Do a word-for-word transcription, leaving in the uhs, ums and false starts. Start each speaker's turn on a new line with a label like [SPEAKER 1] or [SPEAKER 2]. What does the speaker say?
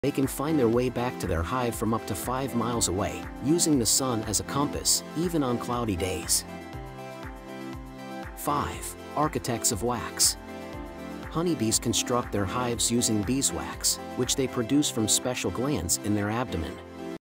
[SPEAKER 1] They can find their way back to their hive from up to five miles away, using the sun as a compass, even on cloudy days. five. Architects of wax. Honeybees construct their hives using beeswax, which they produce from special glands in their abdomen.